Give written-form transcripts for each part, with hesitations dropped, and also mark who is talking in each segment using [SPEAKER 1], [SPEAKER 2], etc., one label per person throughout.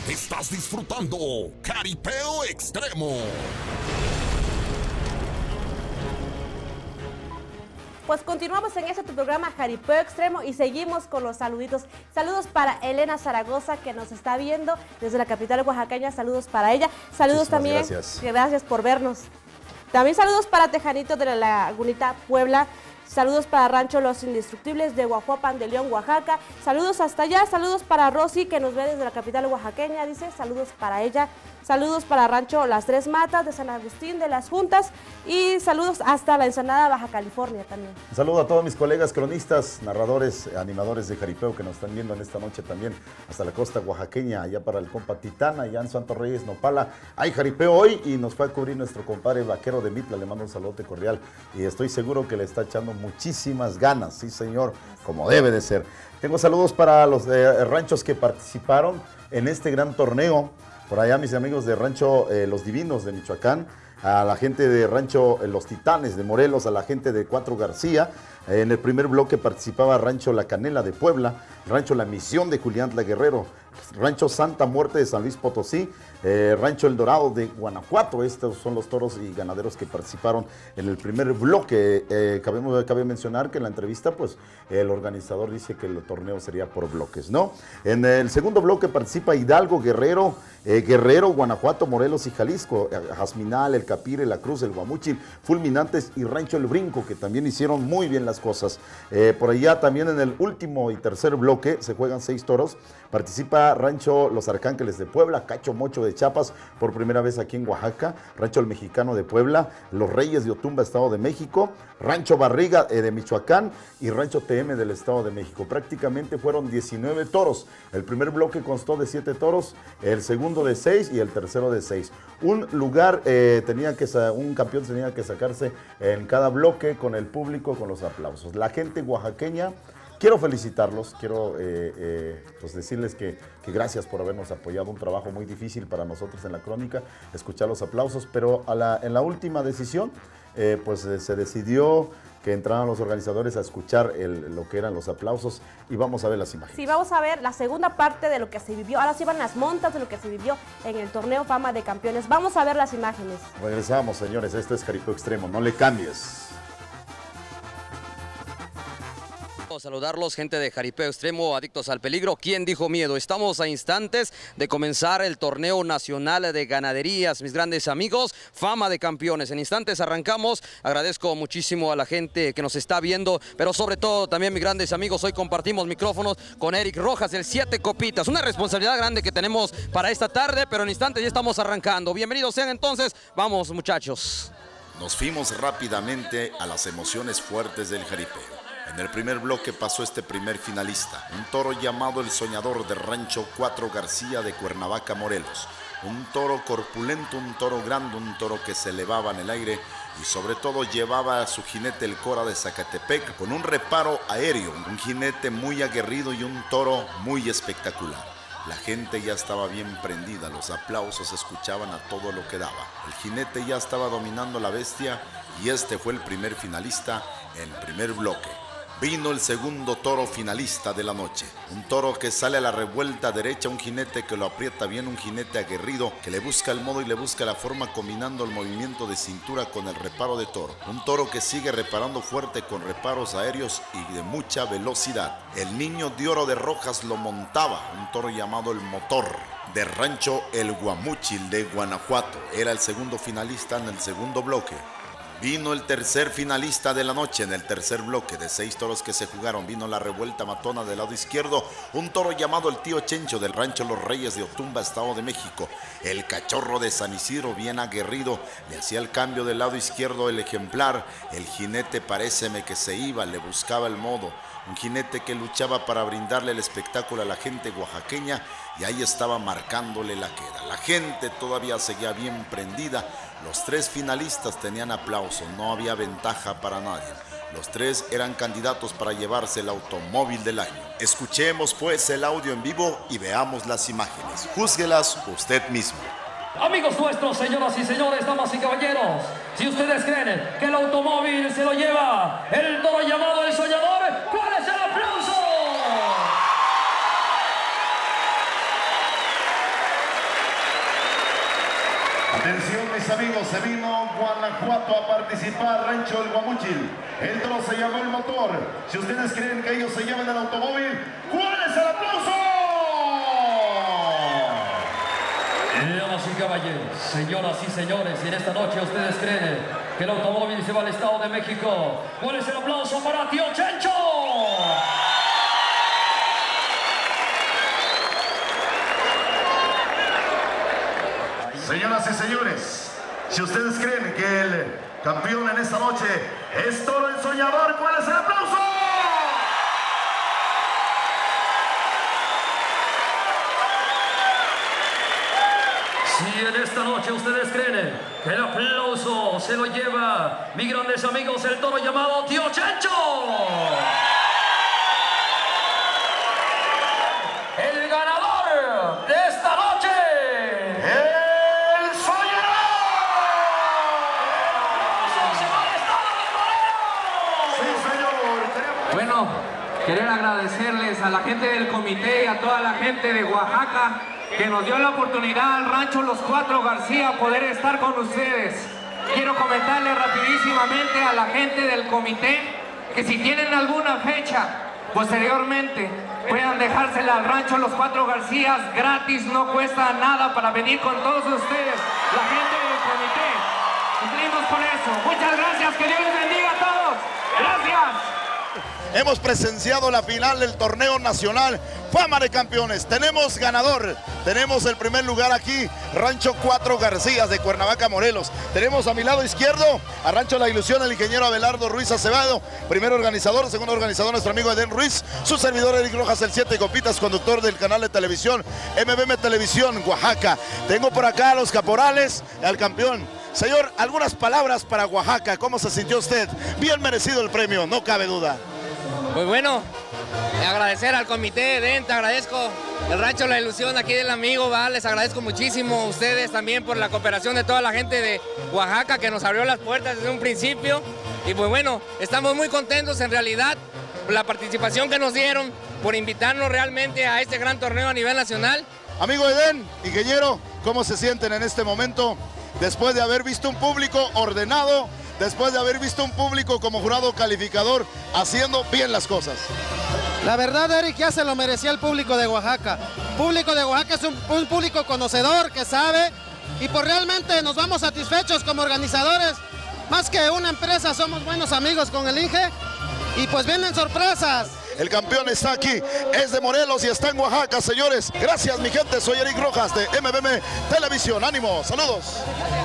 [SPEAKER 1] Estás disfrutando Jaripeo Extremo.
[SPEAKER 2] Pues continuamos en este tu programa Jaripeo Extremo y seguimos con los saluditos. Saludos para Elena Zaragoza, que nos está viendo desde la capital oaxaqueña. Saludos para ella. Saludos también. Gracias por vernos. También saludos para Tejanito de la Lagunita, Puebla. Saludos para Rancho Los Indestructibles de Guajuapan de León, Oaxaca. Saludos hasta allá. Saludos para Rosy, que nos ve desde la capital oaxaqueña. Dice saludos para ella. Saludos para Rancho Las Tres Matas de San Agustín de las Juntas. Y saludos hasta la Ensenada, Baja California también.
[SPEAKER 3] Un saludo a todos mis colegas cronistas, narradores, animadores de jaripeo que nos están viendo en esta noche también. Hasta la costa oaxaqueña, allá para el compa Titán, allá en Santo Reyes, Nopala. Hay jaripeo hoy y nos fue a cubrir nuestro compadre Vaquero de Mitla. Le mando un saludote cordial y estoy seguro que le está echando muchísimas ganas, sí señor, como debe de ser. Tengo saludos para los ranchos que participaron en este gran torneo. Por allá mis amigos de Rancho Los Divinos de Michoacán, a la gente de Rancho Los Titanes de Morelos, a la gente de Cuatro García. En el primer bloque participaba Rancho La Canela de Puebla, Rancho La Misión de Julián La Guerrero, Rancho Santa Muerte de San Luis Potosí, Rancho El Dorado de Guanajuato. Estos son los toros y ganaderos que participaron en el primer bloque. Cabe mencionar que en la entrevista, pues, el organizador dice que el torneo sería por bloques, ¿no? En el segundo bloque participa Hidalgo, Guerrero, Guanajuato, Morelos y Jalisco, Jazminal, El Capire, La Cruz, El Guamúchil, Fulminantes y Rancho El Brinco, que también hicieron muy bien las cosas. Por allá también en el último y tercer bloque se juegan 6 toros. Participa Rancho Los Arcángeles de Puebla, Cacho Mocho de Chiapas, por primera vez aquí en Oaxaca, Rancho El Mexicano de Puebla, Los Reyes de Otumba, Estado de México, Rancho Barriga de Michoacán y Rancho TM del Estado de México. Prácticamente fueron 19 toros. El primer bloque constó de 7 toros, el segundo de 6 y el tercero de 6. Un campeón tenía que sacarse en cada bloque con el público, con los aplausos. La gente oaxaqueña, quiero felicitarlos, quiero pues decirles que gracias por habernos apoyado, un trabajo muy difícil para nosotros en la crónica, escuchar los aplausos, pero en la última decisión pues se decidió que entraran los organizadores a escuchar lo que eran los aplausos y vamos a ver las imágenes.
[SPEAKER 2] Sí, vamos a ver la segunda parte de lo que se vivió. Ahora sí van las montas de lo que se vivió en el torneo Fama de Campeones. Vamos a ver las imágenes.
[SPEAKER 3] Regresamos, señores, esto es Jaripeo Extremo, no le cambies.
[SPEAKER 4] Saludarlos, gente de Jaripeo Extremo, adictos al peligro. ¿Quién dijo miedo? Estamos a instantes de comenzar el torneo nacional de ganaderías, mis grandes amigos, Fama de Campeones. En instantes arrancamos. Agradezco muchísimo a la gente que nos está viendo, pero sobre todo también, mis grandes amigos, hoy compartimos micrófonos con Eric Rojas, el 7 Copitas. Una responsabilidad grande que tenemos para esta tarde, pero en instantes ya estamos arrancando. Bienvenidos sean entonces. Vamos, muchachos.
[SPEAKER 5] Nos fuimos rápidamente a las emociones fuertes del jaripeo. En el primer bloque pasó este primer finalista, un toro llamado El Soñador de Rancho Cuatro García de Cuernavaca, Morelos. Un toro corpulento, un toro grande, un toro que se elevaba en el aire y sobre todo llevaba a su jinete el Cora de Zacatepec con un reparo aéreo, un jinete muy aguerrido y un toro muy espectacular. La gente ya estaba bien prendida, los aplausos se escuchaban a todo lo que daba. El jinete ya estaba dominando la bestia y este fue el primer finalista en el primer bloque. Vino el segundo toro finalista de la noche, un toro que sale a la revuelta derecha, un jinete que lo aprieta bien, un jinete aguerrido que le busca el modo y le busca la forma combinando el movimiento de cintura con el reparo de toro. Un toro que sigue reparando fuerte con reparos aéreos y de mucha velocidad. El Niño de Oro de Rojas lo montaba, un toro llamado El Motor de Rancho El Guamúchil de Guanajuato. Era el segundo finalista en el segundo bloque. Vino el tercer finalista de la noche en el tercer bloque de 6 toros que se jugaron. Vino la revuelta matona del lado izquierdo, un toro llamado el Tío Chencho del Rancho Los Reyes de Otumba, Estado de México. El Cachorro de San Isidro, bien aguerrido, le hacía el cambio del lado izquierdo el ejemplar. El jinete paréceme que se iba, le buscaba el modo. Un jinete que luchaba para brindarle el espectáculo a la gente oaxaqueña y ahí estaba marcándole la queda. La gente todavía seguía bien prendida. Los 3 finalistas tenían aplauso, no había ventaja para nadie. Los 3 eran candidatos para llevarse el automóvil del año. Escuchemos pues el audio en vivo y veamos las imágenes. Júzguelas usted mismo.
[SPEAKER 6] Amigos nuestros, señoras y señores, damas y caballeros, si ustedes creen que el automóvil se lo lleva el toro llamado El Soñador, ¿cuál es el aplauso?
[SPEAKER 7] Atención mis amigos, se vino Guanajuato a participar, Rancho El Guamúchil. El toro se llamó El Motor. Si ustedes creen que ellos se llevan el automóvil, ¿cuál es el aplauso?
[SPEAKER 6] Damas y caballeros, señoras y señores, en esta noche ustedes creen que el automóvil se va al Estado de México. ¿Cuál es el aplauso para Tío Chencho?
[SPEAKER 7] Señoras y señores, si ustedes creen que el campeón en esta noche es Toro el Soñador, ¿cuál es el aplauso?
[SPEAKER 6] Si en esta noche ustedes creen que el aplauso se lo lleva, mis grandes amigos, el toro llamado Tío Chencho. El ganador de esta noche, el Soñador. El aplauso se va al Estado de Morelos.
[SPEAKER 7] Sí, señor.
[SPEAKER 8] Bueno, querer agradecerles a la gente del comité y a toda la gente de Oaxaca que nos dio la oportunidad al Rancho Los Cuatro García poder estar con ustedes. Quiero comentarle rapidísimamente a la gente del comité que si tienen alguna fecha posteriormente puedan dejársela al Rancho Los Cuatro Garcías gratis, no cuesta nada para venir con todos ustedes, la gente del comité. Cumplimos con eso. Muchas gracias, que Dios les bendiga a todos. Gracias.
[SPEAKER 5] Hemos presenciado la final del torneo nacional Fama de Campeones. Tenemos ganador, tenemos el primer lugar aquí, Rancho Cuatro Garcías de Cuernavaca, Morelos. Tenemos a mi lado izquierdo a Rancho La Ilusión, el ingeniero Abelardo Ruiz Acevedo, primer organizador, segundo organizador nuestro amigo Edén Ruiz, su servidor Eric Rojas, el 7 Copitas, conductor del canal de televisión MBM Televisión, Oaxaca. Tengo por acá a los caporales, al campeón. Señor, algunas palabras para Oaxaca, ¿cómo se sintió usted? Bien merecido el premio, no cabe duda.
[SPEAKER 9] Pues bueno, agradecer al comité, Edén, te agradezco, el Rancho La Ilusión aquí del amigo, ¿va? Les agradezco muchísimo a ustedes también por la cooperación de toda la gente de Oaxaca que nos abrió las puertas desde un principio. Y pues bueno, estamos muy contentos en realidad por la participación que nos dieron, por invitarnos realmente a este gran torneo a nivel nacional.
[SPEAKER 5] Amigo Edén, ingeniero, ¿cómo se sienten en este momento después de haber visto un público ordenado? Después de haber visto un público como jurado calificador haciendo bien las cosas.
[SPEAKER 10] La verdad, Eric, ya se lo merecía el público de Oaxaca. El público de Oaxaca es un público conocedor, que sabe, y pues realmente nos vamos satisfechos como organizadores. Más que una empresa, somos buenos amigos con el Inge, y pues vienen sorpresas.
[SPEAKER 5] El campeón está aquí, es de Morelos y está en Oaxaca, señores. Gracias, mi gente, soy Eric Rojas de MBM Televisión. Ánimo, saludos.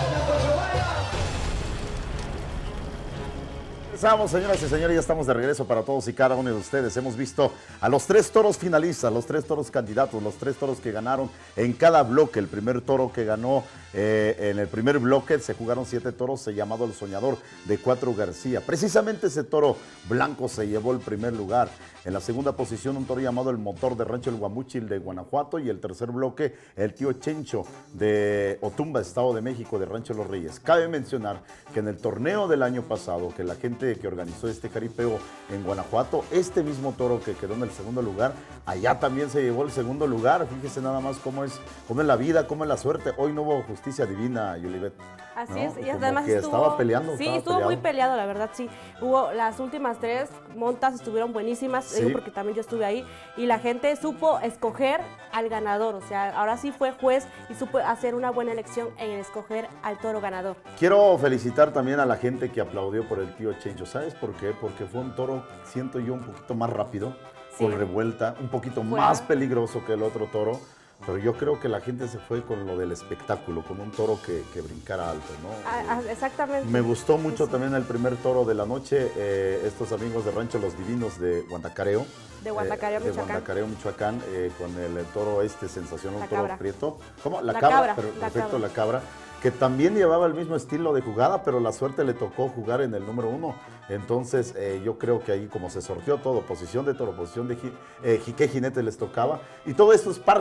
[SPEAKER 3] Señoras y señores, ya estamos de regreso para todos y cada uno de ustedes. Hemos visto a los 3 toros finalistas, los 3 toros candidatos, los 3 toros que ganaron en cada bloque. El primer toro que ganó en el primer bloque, se jugaron 7 toros, se llamado El Soñador de Cuatro García. Precisamente ese toro blanco se llevó el primer lugar. En la segunda posición, un toro llamado El Motor de Rancho El Guamúchil de Guanajuato. Y el tercer bloque, el Tío Chencho de Otumba, Estado de México, de Rancho Los Reyes. Cabe mencionar que en el torneo del año pasado, que la gente que organizó este jaripeo en Guanajuato, este mismo toro que quedó en el segundo lugar, allá también se llevó el segundo lugar. Fíjese nada más cómo es la vida, cómo es la suerte. Hoy no hubo justicia divina, Yulibet.
[SPEAKER 2] Así
[SPEAKER 3] ¿no?
[SPEAKER 2] es, y
[SPEAKER 3] Como
[SPEAKER 2] además
[SPEAKER 3] que estaba peleando.
[SPEAKER 2] Sí, estuvo muy peleado, la verdad, sí. Hubo las últimas 3 montas, estuvieron buenísimas,
[SPEAKER 3] Sí.
[SPEAKER 2] digo porque también yo estuve ahí, y la gente supo escoger al ganador, o sea, ahora sí fue juez y supo hacer una buena elección en escoger al toro ganador.
[SPEAKER 3] Quiero felicitar también a la gente que aplaudió por el Tío Chencho. ¿Sabes por qué? Porque fue un toro, siento yo, un poquito más rápido,
[SPEAKER 2] Sí.
[SPEAKER 3] con revuelta, un poquito
[SPEAKER 2] Fuera.
[SPEAKER 3] más peligroso que el otro toro. Pero yo creo que la gente se fue con lo del espectáculo, con un toro que brincara alto, ¿no?
[SPEAKER 2] Exactamente.
[SPEAKER 3] Me gustó mucho
[SPEAKER 2] Sí.
[SPEAKER 3] también el primer toro de la noche, estos amigos de Rancho Los Divinos de Guantacareo.
[SPEAKER 2] De Guantacareo, Michoacán.
[SPEAKER 3] De Guantacareo, Michoacán, con el toro sensacional,
[SPEAKER 2] La
[SPEAKER 3] un toro
[SPEAKER 2] cabra.
[SPEAKER 3] prieto. ¿Cómo?
[SPEAKER 2] La cabra,
[SPEAKER 3] Perfecto,
[SPEAKER 2] cabra.
[SPEAKER 3] la cabra. Que también llevaba el mismo estilo de jugada, pero la suerte le tocó jugar en el número 1. Entonces, yo creo que ahí como se sorteó todo, posición de toro, posición de qué jinete les tocaba. Y todo esto es parte también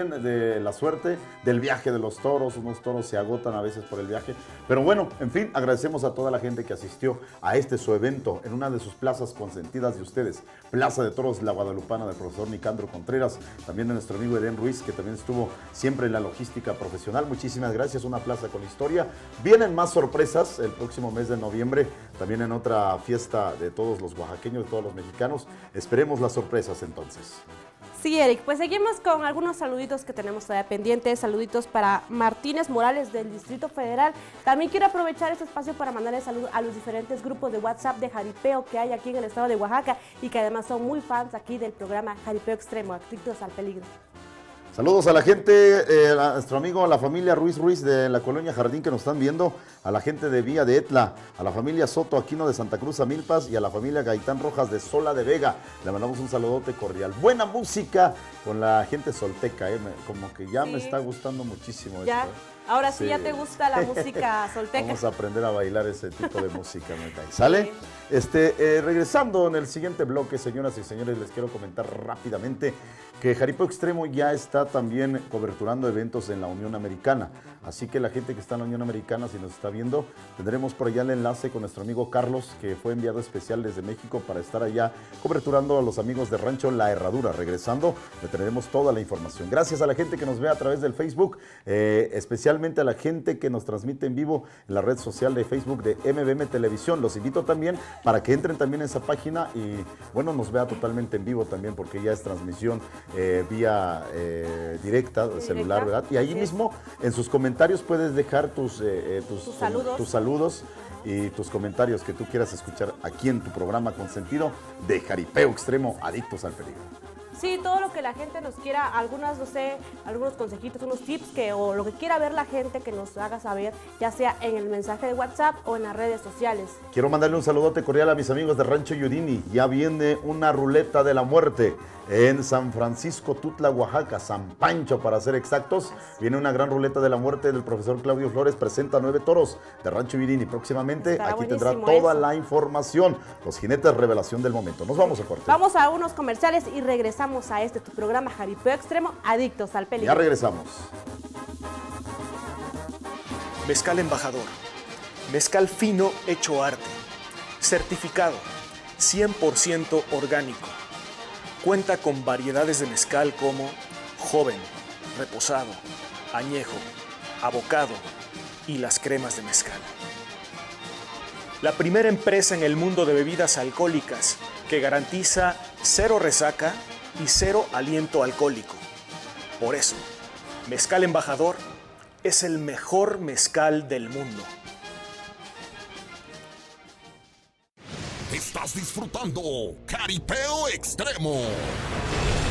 [SPEAKER 3] también de la suerte del viaje de los toros. Unos toros se agotan a veces por el viaje. Pero bueno, en fin, agradecemos a toda la gente que asistió a su evento en una de sus plazas consentidas de ustedes. Plaza de Toros La Guadalupana del profesor Nicandro Contreras, también de nuestro amigo Edén Ruiz, que también estuvo siempre en la logística profesional. Muchísimas gracias, una plaza con historia. Vienen más sorpresas el próximo mes de noviembre, también en otra fiesta de todos los oaxaqueños, de todos los mexicanos. Esperemos las sorpresas entonces.
[SPEAKER 2] Sí, Eric, pues seguimos con algunos saluditos que tenemos todavía pendientes. Saluditos para Martínez Morales del Distrito Federal. También quiero aprovechar este espacio para mandarle saludos a los diferentes grupos de WhatsApp de jaripeo que hay aquí en el estado de Oaxaca y que además son muy fans aquí del programa Jaripeo Extremo, Adictos al Peligro.
[SPEAKER 3] Saludos a la gente, a nuestro amigo, la familia Ruiz de la colonia Jardín que nos están viendo, a la gente de Villa de Etla, a la familia Soto Aquino de Santa Cruz Amilpas y a la familia Gaitán Rojas de Sola de Vega. Le mandamos un saludote cordial. Buena música con la gente solteca, como que ya me está gustando muchísimo
[SPEAKER 2] ya.
[SPEAKER 3] esto.
[SPEAKER 2] Ahora sí ya te gusta la música solteca.
[SPEAKER 3] Vamos a aprender a bailar ese tipo de música, me cae. ¿Sale? Sí. Regresando en el siguiente bloque, señoras y señores, les quiero comentar rápidamente que Jaripeo Extremo ya está también coberturando eventos en la Unión Americana. Así que la gente que está en la Unión Americana, si nos está viendo, tendremos por allá el enlace con nuestro amigo Carlos, que fue enviado especial desde México para estar allá coberturando a los amigos de Rancho La Herradura. Regresando, le traeremos toda la información. Gracias a la gente que nos ve a través del Facebook, especialmente a la gente que nos transmite en vivo en la red social de Facebook de MBM Televisión. Los invito también para que entren también en esa página y, bueno, nos vea totalmente en vivo también, porque ya es transmisión vía directa, celular, ¿verdad? Y ahí mismo, en sus comentarios, puedes dejar tus saludos y tus comentarios que tú quieras escuchar aquí en tu programa consentido de Jaripeo Extremo, Adictos al Peligro.
[SPEAKER 2] Sí, todo lo que la gente nos quiera, algunos consejitos, unos tips o lo que quiera ver la gente que nos haga saber, ya sea en el mensaje de WhatsApp o en las redes sociales.
[SPEAKER 3] Quiero mandarle un saludote cordial a mis amigos de Rancho Yudini. Ya viene una ruleta de la muerte en San Francisco, Tutla, Oaxaca, San Pancho para ser exactos. Viene una gran ruleta de la muerte del profesor Claudio Flores, presenta 9 toros de Rancho Yudini. Próximamente
[SPEAKER 2] estará
[SPEAKER 3] aquí tendrá toda la información. Los jinetes revelación del momento. Nos vamos a corte.
[SPEAKER 2] Vamos a unos comerciales y regresamos a tu programa Jaripeo Extremo, Adictos al Peligro.
[SPEAKER 3] Ya regresamos.
[SPEAKER 11] Mezcal Embajador. Mezcal fino hecho arte. Certificado. 100% orgánico. Cuenta con variedades de mezcal como joven, reposado, añejo, abocado y las cremas de mezcal. La primera empresa en el mundo de bebidas alcohólicas que garantiza 0 resaca y 0 aliento alcohólico. Por eso, Mezcal Embajador es el mejor mezcal del mundo.
[SPEAKER 1] Estás disfrutando Jaripeo Extremo.